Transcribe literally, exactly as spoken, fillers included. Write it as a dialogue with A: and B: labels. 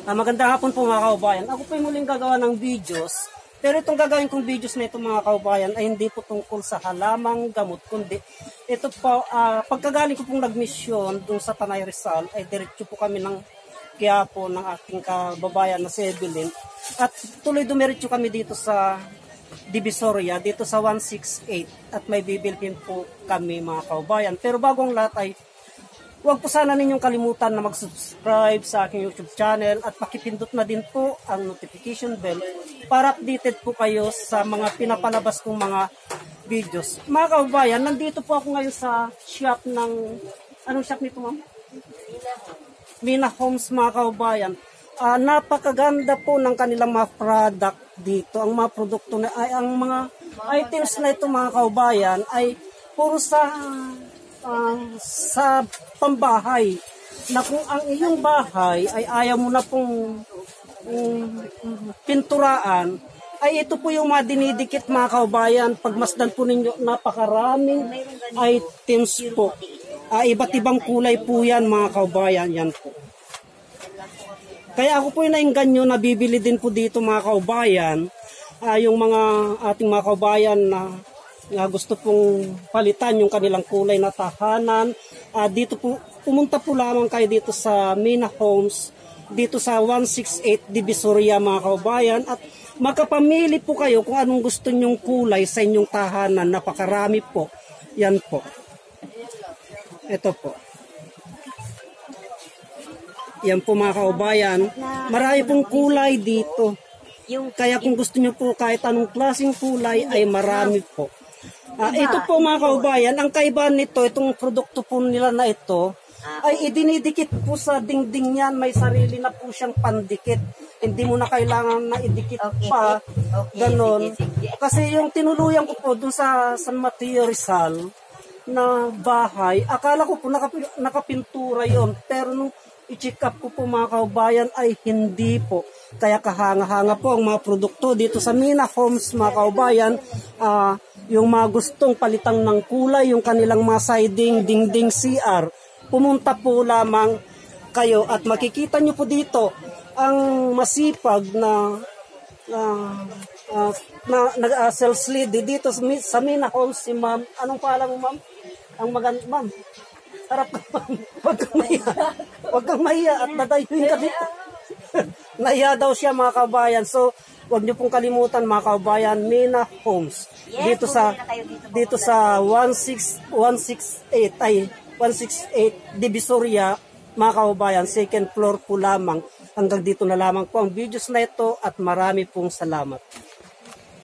A: Uh, magandang hapon po mga kaubayan. Ako po yung muling gagawa ng videos. Pero itong gagawin kong videos na ito mga kaubayan ay hindi po tungkol sa halamang gamot. Kundi ito po, uh, pagkagaling ko pong nagmisyon dun sa Tanay Rizal ay diretso po kami ng Quiapo ng aking kababayan na si Evelyn. At tuloy dumiretso kami dito sa Divisoria, dito sa one sixty-eight. At may bibilhin po kami mga kaubayan. Pero bago ang lahat ay huwag po sana ninyong kalimutan na mag-subscribe sa aking YouTube channel at pakipindot na din po ang notification bell para updated po kayo sa mga pinapalabas kong mga videos. Mga kaubayan, nandito po ako ngayon sa shop ng, anong shop nito ma'am? Mina Homes mga kaubayan. Uh, napakaganda po ng kanilang mga product dito. Ang mga produkto na ay, ang mga items na ito mga kaubayan ay puro sa Uh, sa pambahay na kung ang iyong bahay ay ayaw mo na pong um, pinturaan, ay ito po yung mga dinidikit mga kaubayan. Pagmasdan po ninyo, napakaraming items po. Uh, iba't ibang kulay po yan mga kaubayan. Yan po. Kaya ako po yung naingganyo na bibili din po dito mga kaubayan. Uh, yung mga ating mga kaubayan na nga gusto pong palitan yung kanilang kulay na tahanan. Uh, dito po, pumunta po lamang kayo dito sa Mina Homes, dito sa one sixty-eight Divisoria mga kaubayan, at makapamili po kayo kung anong gusto nyong kulay sa inyong tahanan. Napakarami po. Yan po. Ito po. Yan po mga kaubayan. Marami pong kulay dito. Kaya kung gusto nyo po kahit anong klaseng kulay ay marami po. Uh, ito po mga kaubayan, ang kaibahan nito, itong produkto po nila na ito, ay idinidikit po sa dingding yan. May sarili na po siyang pandikit. Hindi mo na kailangan na idikit pa. Ganon. Kasi yung tinuluyan ko po dun sa San Mateo Rizal na bahay, akala ko po nakap nakapintura yon. Pero nung i-check up ko po mga kaubayan ay hindi po. Kaya kahanga-hanga po ang mga produkto dito sa Mina Homes mga kaubayan. Ah... Uh, yung mga gustong palitang ng kulay, yung kanilang mga siding, dingding C R, pumunta po lamang kayo at makikita nyo po dito ang masipag na uh, uh, na nag-sales lead dito sa Mina Homes si ma'am. Anong pangalan mo ma'am? Ang maganda ma'am. Harap ka ma'am. Huwag kang mahiya. Huwag kang mahiya at nadayuin ka dito. Nahiya daw siya mga kabayan. So, huwag niyo pong kalimutan mga kaubayan, Mina Homes. Yes, dito sa dito, dito sa one sixty-eight ay one sixty-eight Divisoria mga kaubayan, second floor po lamang. Hanggang dito na lamang po ang videos na ito at marami pong salamat.